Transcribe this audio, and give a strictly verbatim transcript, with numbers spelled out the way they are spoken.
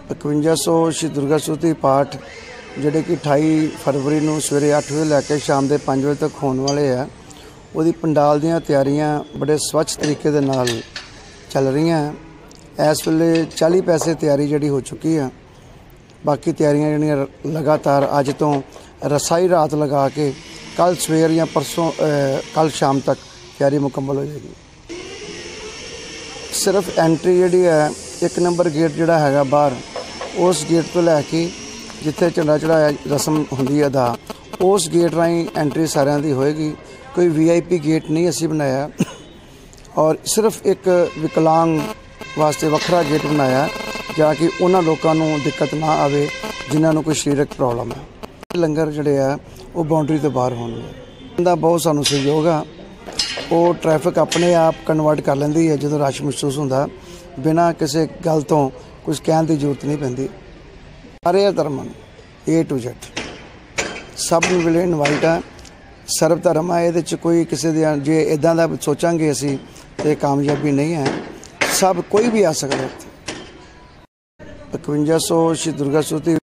इकवंजा सौ श्री दुर्गा स्तुति पाठ जोड़े कि अठाई फरवरी को सवेरे अठ बजे लैके शाम के पाँच बजे तक होने वाले है। वो पंडाल दियाँ तैयारियां बड़े स्वच्छ तरीके दे नाल चल रही हैं। इस वेले चाली पैसे तैयारी जी हो चुकी है। बाकी तैयारियां जी लगातार अज तो रसाई रात लगा के कल सवेर या परसों कल शाम तक तैयारी मुकम्मल हो जाएगी। सिर्फ एंट्री जी है एक नंबर गेट जोड़ा है बाहर, उस गेट तो लैके जिथे झंडा चढ़ाया रस्म होंदी अदा, उस गेट राही एंट्री सारिਆਂ ਦੀ होएगी। कोई वी आई पी गेट नहीं असी बनाया और सिर्फ एक विकलांग वास्ते वखरा गेट बनाया जाकि उन्होंने लोगों को दिक्कत ना आवे जिन्होंने कोई शरीरक प्रॉब्लम है। लंगर जोड़े है वो बाउंड्री तो बाहर होने का बहुत सानू सहयोग है। वो ट्रैफिक अपने आप कन्वर्ट कर लेंदी है जो रश महसूस होंदा, बिना किसी गल तो कुछ कहने की जरूरत नहीं पैंदी। सारे धर्म ए टू जेड सब वेले इनवाइट है। सर्व धर्म है, ये कोई किसी जे इदा का सोचांगे असी तो कामयाबी नहीं है। सब कोई भी आ सकता है। इकवंजा सौ श्री दुर्गा स्तुति